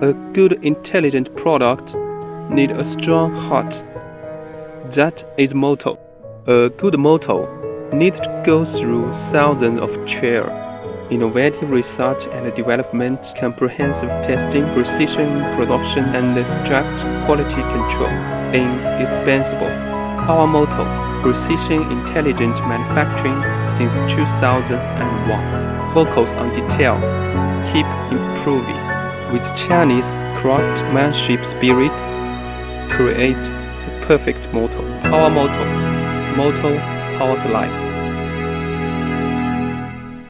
A good, intelligent product needs a strong heart. That is motto. A good motto needs to go through thousands of trials, innovative research and development, comprehensive testing, precision production, and strict quality control. Indispensable. Our motto: precision intelligent manufacturing since 2001. Focus on details. Keep improving. With Chinese craftsmanship spirit, create the perfect motto. Our motto powers life.